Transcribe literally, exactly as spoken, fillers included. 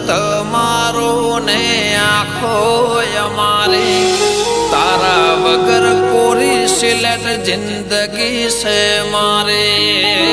તમારો ને આખો અમારી તારા વગર કોરી સિલેટ જિંદગી છે મારે।